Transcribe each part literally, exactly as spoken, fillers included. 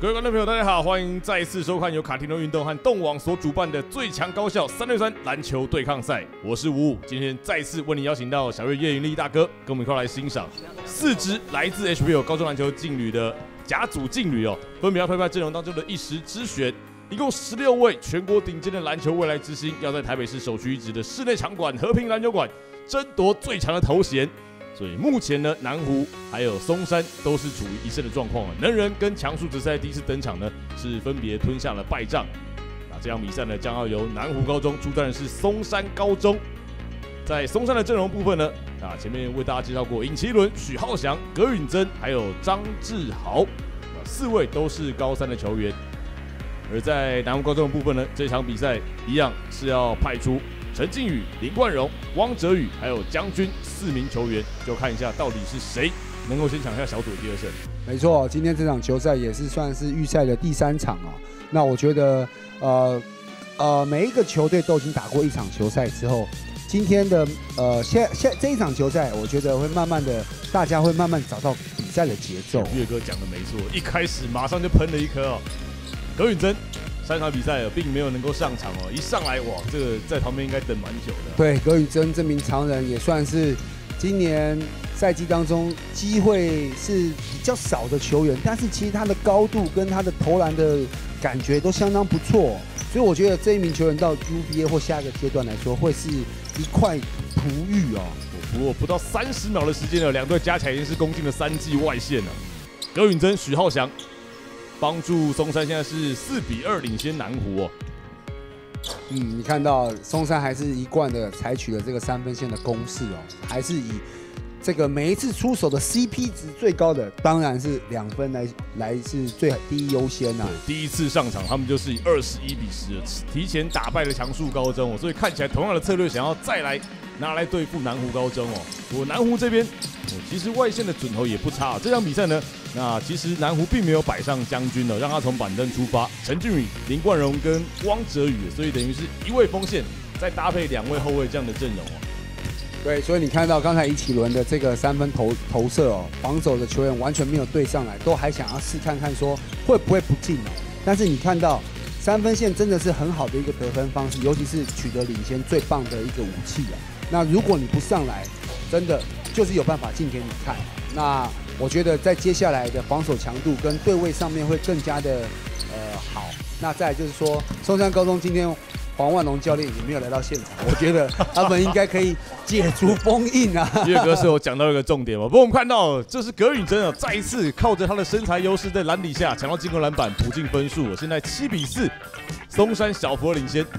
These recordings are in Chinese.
各位观众朋友，大家好，欢迎再次收看由卡提诺运动和动网所主办的最强高校三对三篮球对抗赛。我是五五，今天再次为你邀请到小月叶云丽大哥，跟我们一块来欣赏四支来自 H B L 高中篮球劲旅的甲组劲旅哦，分别要推派阵容当中的一时之选。一共十六位全国顶尖的篮球未来之星，要在台北市首屈一指的室内场馆和平篮球馆争夺最强的头衔。所以目前呢，南湖还有松山都是处于一胜的状况。能人跟强树职赛第一次登场呢，是分别吞下了败仗。那这场比赛呢，将要由南湖高中出战的是松山高中。在松山的阵容部分呢，啊，前面为大家介绍过尹奇伦、许浩翔、葛允珍，还有张志豪，四位都是高三的球员。而在南湖高中的部分呢，这场比赛一样是要派出陈靖宇、林冠荣、汪哲宇还有将军四名球员，就看一下到底是谁能够先抢下小组的第二胜。 没错，今天这场球赛也是算是预赛的第三场啊。那我觉得，呃呃，每一个球队都已经打过一场球赛之后，今天的呃现现这一场球赛，我觉得会慢慢的，大家会慢慢找到比赛的节奏。 岳哥讲的没错，一开始马上就喷了一颗哦。葛允珍三场比赛并没有能够上场哦，一上来哇，这个在旁边应该等蛮久的。 对，葛允珍这名常人也算是今年赛季当中机会是比较少的球员，但是其实他的高度跟他的投篮的感觉都相当不错，所以我觉得这一名球员到 U B A 或下一个阶段来说，会是一块璞玉哦。 不过不到三十秒的时间了，两队加起来已经是攻进了三记外线了。葛允珍、许浩翔帮助松山现在是四比二领先南湖哦。 嗯，你看到松山还是一贯的采取了这个三分线的攻势哦，还是以这个每一次出手的 C P 值最高的，当然是两分来来是最第一优先呐、啊。 第一次上场，他们就是以二十一比十提前打败了强树高中哦，所以看起来同样的策略想要再来拿来对付南湖高中哦。我南湖这边，其实外线的准头也不差、啊。这场比赛呢，那其实南湖并没有摆上将军了，让他从板凳出发，陈俊宇、林冠荣跟汪哲宇，所以等于是一位锋线再搭配两位后卫这样的阵容哦。 对，所以你看到刚才尹启伦的这个三分投投射哦，防守的球员完全没有对上来，都还想要试看看说会不会不进哦。但是你看到三分线真的是很好的一个得分方式，尤其是取得领先最棒的一个武器啊。那如果你不上来，真的就是有办法进给你看。那我觉得在接下来的防守强度跟对位上面会更加的呃好。那再来就是说，松山高中今天黄万龙教练也没有来到现场，我觉得他们应该可以解除封印啊。 岳哥是有讲到一个重点嘛，不过我们看到这是葛允珍啊，再一次靠着他的身材优势，在篮底下抢到进攻篮板，补进分数。现在七比四，松山小幅领先。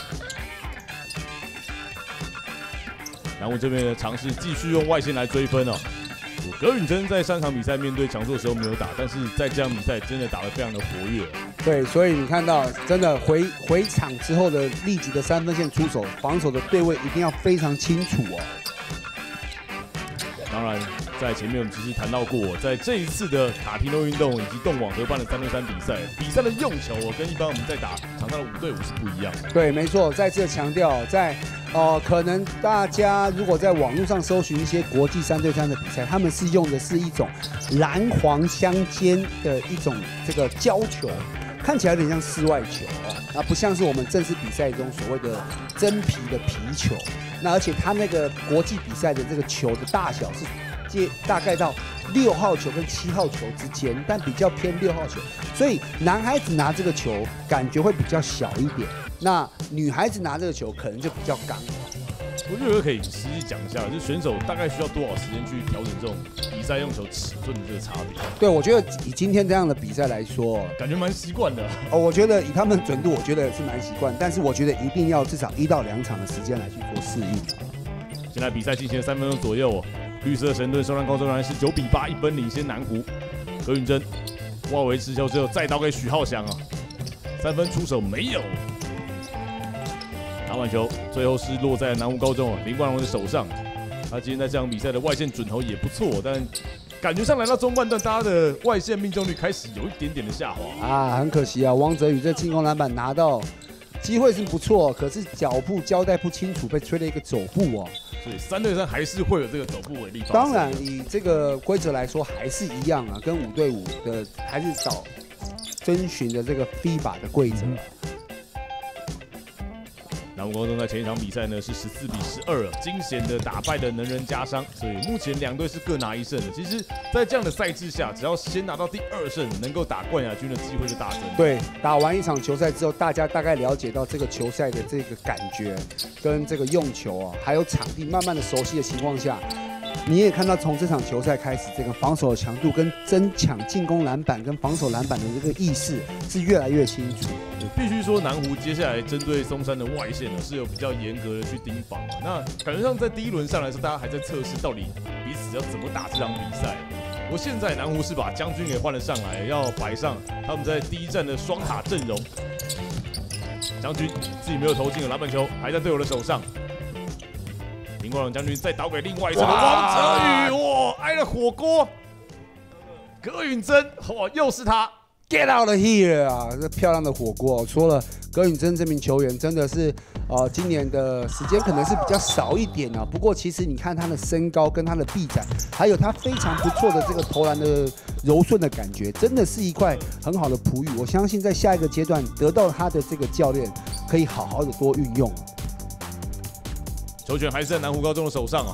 南湖这边的尝试继续用外线来追分哦。葛允珍在上场比赛面对强硕的时候没有打，但是在这场比赛真的打得非常的活跃。 对，所以你看到真的回回场之后的立即的三分线出手，防守的对位一定要非常清楚哦。 当然，在前面我们其实谈到过，在这一次的卡提诺运动以及动网合办的三对三比赛，比赛的用球哦，跟一般我们在打场上的五对五是不一样的。 对，没错，再次强调，在呃，可能大家如果在网络上搜寻一些国际三对三的比赛，他们是用的是一种蓝黄相间的一种这个胶球，看起来有点像室外球哦，那不像是我们正式比赛中所谓的真皮的皮球。那而且它那个国际比赛的这个球的大小是接大概到六号球跟七号球之间，但比较偏六号球，所以男孩子拿这个球感觉会比较小一点，那女孩子拿这个球可能就比较刚。 我觉得可以实际讲一下，就是选手大概需要多少时间去调整这种比赛用球尺寸的这个差别。 对，我觉得以今天这样的比赛来说， 感觉蛮习惯的。 哦，我觉得以他们准度，我觉得是蛮习惯，但是我觉得一定要至少一到两场的时间来去做适应。 现在比赛进行了三分钟左右，绿色神盾松山高中仍然是九比八一分领先南湖。葛允珍外围持球之后再倒给许浩翔啊，三分出手没有。打完球，最后是落在南湖高中林冠荣的手上。他今天在这场比赛的外线准头也不错，但感觉上来到中半段，大家的外线命中率开始有一点点的下滑啊，很可惜啊，汪哲宇这进攻篮板拿到，机会是不错，可是脚步交代不清楚，被吹了一个走步哦。 所以三对三还是会有这个走步违例。 当然，以这个规则来说还是一样啊，跟五对五的还是找遵循的这个 F I B A 的规则。 南湖高中在前一场比赛呢是十四比十二啊，惊险的打败了能人家商，所以目前两队是各拿一胜的。其实，在这样的赛制下，只要先拿到第二胜，能够打冠亚军的机会就大增。 对，打完一场球赛之后，大家大概了解到这个球赛的这个感觉，跟这个用球啊，还有场地慢慢的熟悉的情况下，你也看到从这场球赛开始，这个防守的强度跟争抢进攻篮板跟防守篮板的这个意识是越来越清楚。 必须说，南湖接下来针对松山的外线呢，是有比较严格的去盯防啊。那感觉上在第一轮上来说，大家还在测试到底彼此要怎么打这场比赛。不过现在南湖是把将军给换了上来，要摆上他们在第一站的双塔阵容。将军自己没有投进的篮板球，还在队友的手上。林光荣将军再倒给另外一侧的王哲宇，哇，挨了火锅。葛允珍，哇，又是他。 Get out of here 啊！这漂亮的火锅、哦，说了，葛允珍这名球员真的是，呃，今年的时间可能是比较少一点啊。不过其实你看他的身高跟他的臂展，还有他非常不错的这个投篮的柔顺的感觉，真的是一块很好的璞玉。我相信在下一个阶段得到他的这个教练，可以好好的多运用。 球权还是在南湖高中的手上啊。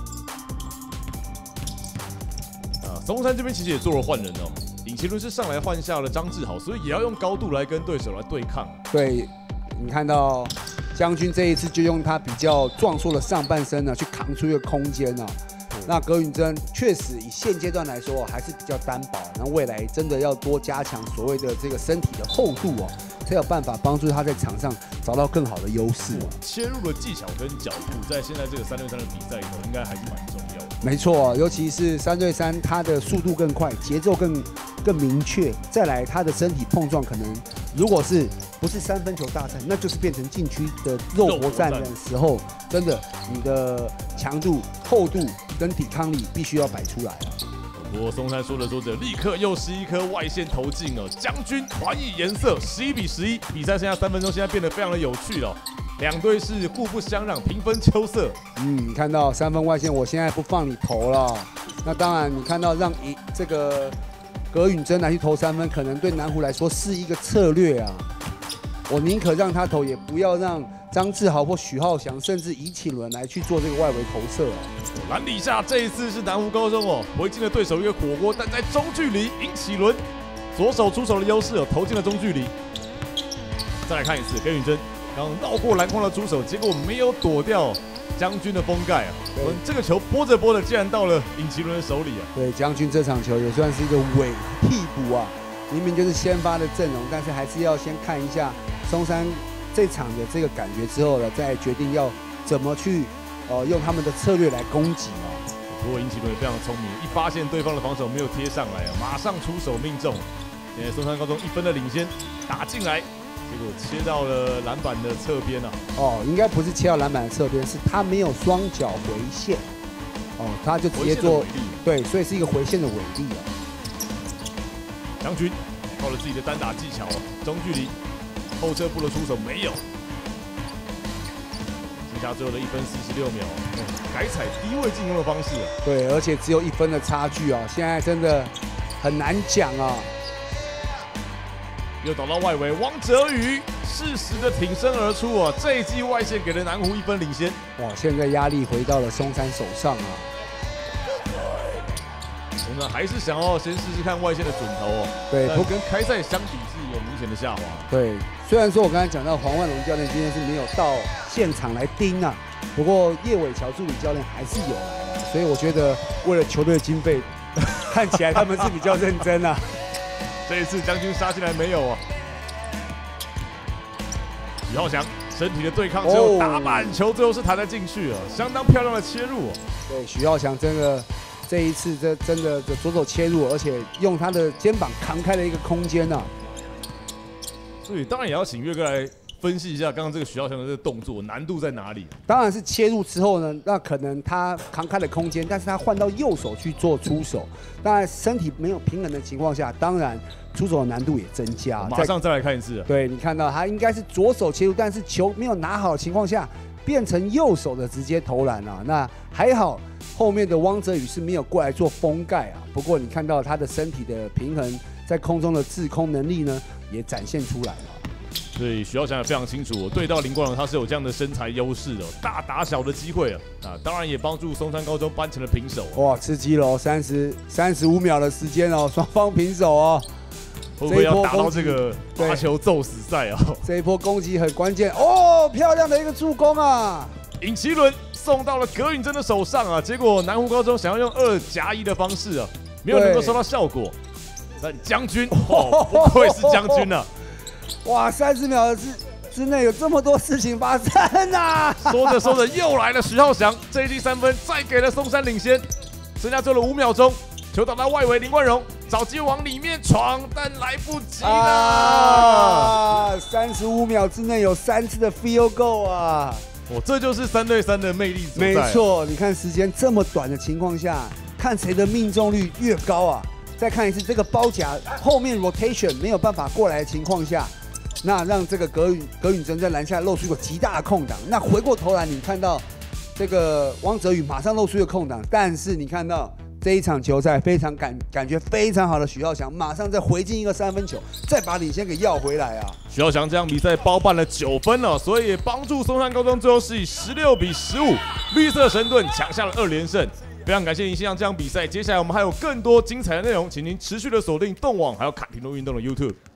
啊，松山这边其实也做了换人哦。尹奇伦是上来换下了张志豪，所以也要用高度来跟对手来对抗。 对，你看到将军这一次就用他比较壮硕的上半身呢，去扛出一个空间啊。那葛允珍确实以现阶段来说还是比较单薄，那未来真的要多加强所谓的这个身体的厚度哦，才有办法帮助他在场上找到更好的优势。 切入的技巧跟脚步，在现在这个三对三的比赛里头，应该还是蛮重要的。 没错，尤其是三对三，他的速度更快，节奏更更明确。再来，他的身体碰撞可能，如果是不是三分球大战，那就是变成禁区的肉搏战的时候，真的你的强度、厚度跟抵抗力必须要摆出来了。 不过松山说着说着，立刻又是一颗外线投进哦，将军还以颜色，十一比十一，比赛剩下三分钟，现在变得非常的有趣了、哦。两队是互不相让，平分秋色。 嗯，你看到三分外线，我现在不放你投了。那当然，你看到让一这个葛允珍来去投三分，可能对南湖来说是一个策略啊。我宁可让他投，也不要让张志豪或许浩翔，甚至尹启伦来去做这个外围投射啊。 篮底下这一次是南湖高中哦，回敬了对手一个火锅，但在中距离，尹启伦左手出手的优势哦，投进了中距离。再来看一次，葛允珍。刚绕过篮筐的出手，结果没有躲掉将军的封盖啊！我们这个球拨着拨着，竟然到了尹奇伦的手里啊！ 对，将军这场球也算是一个伪替补啊，明明就是先发的阵容，但是还是要先看一下松山这场的这个感觉之后呢，再决定要怎么去呃用他们的策略来攻击啊。 不过尹奇伦也非常聪明，一发现对方的防守没有贴上来啊，马上出手命中。现在松山高中一分的领先，打进来。结果切到了篮板的侧边啊！ 哦，应该不是切到篮板的侧边，是他没有双脚回线，哦，他就直接做，对，所以是一个回线的违例啊。 将军靠了自己的单打技巧啊，中距离后撤步的出手没有，剩下最后的一分四十六秒，嗯、改采低位进攻的方式啊。 对，而且只有一分的差距啊，现在真的很难讲啊。 又倒到外围，王哲宇适时的挺身而出啊！这一记外线给了南湖一分领先。 哇，现在压力回到了松山手上啊！ 松山还是想要先试试看外线的准头哦。 对， 不跟开赛相比是有明显的下滑。 对，虽然说我刚才讲到黄万龙教练今天是没有到现场来盯啊，不过叶伟乔助理教练还是有来啊，所以我觉得为了球队经费，看起来他们是比较认真啊。 这一次将军杀进来没有啊？许浩翔身体的对抗之后打板球，最后是弹了进去啊，相当漂亮的切入哦。 对，许浩翔真的这一次这真的这左手切入，而且用他的肩膀扛开了一个空间啊。 所以当然也要请岳哥来分析一下刚刚这个许浩翔的这个动作难度在哪里？ 当然是切入之后呢，那可能他扛开了空间，但是他换到右手去做出手，当然身体没有平衡的情况下，当然出手的难度也增加。 马上再来看一次。 对，你看到他应该是左手切入，但是球没有拿好的情况下，变成右手的直接投篮啊。那还好，后面的汪哲宇是没有过来做封盖啊。不过你看到他的身体的平衡， 在空中的制空能力呢也展现出来了。 所以许耀翔也非常清楚，对到林冠荣他是有这样的身材优势的，大打小的机会啊，啊，当然也帮助松山高中扳成了平手、啊。 哇，吃鸡了，三十三十五秒的时间哦，双方平手哦。 会不会要打到这个罚球揍死赛啊？ 这一波攻击很关键哦，漂亮的一个助攻啊！ 尹奇伦送到了葛允珍的手上啊，结果南湖高中想要用二夹一的方式啊，没有能够收到效果。但将军哦，不愧是将军啊！ 哇，三十秒之之内有这么多事情发生啊！ 说着说着又来了徐浩翔，这一记三分再给了松山领先，剩下最后五秒钟，球打到外围，林冠荣找机会往里面闯，但来不及了。 啊！三十五秒之内有三次的 field goal 啊！ 哦，这就是三对三的魅力所在、啊。 没错，你看时间这么短的情况下，看谁的命中率越高啊！再看一次这个包夹后面 rotation 没有办法过来的情况下，那让这个葛允葛允珍在篮下露出一个极大的空档。那回过头来，你看到这个汪哲宇马上露出一个空档，但是你看到这一场球赛非常感感觉非常好的许浩翔，马上再回进一个三分球，再把领先给要回来啊！ 许浩翔这场比赛包办了九分了，所以也帮助松山高中最后是以十六比十五，绿色神盾抢下了二连胜。非常感谢您欣赏这场比赛，接下来我们还有更多精彩的内容，请您持续的锁定动网还有卡提诺运动的 YouTube。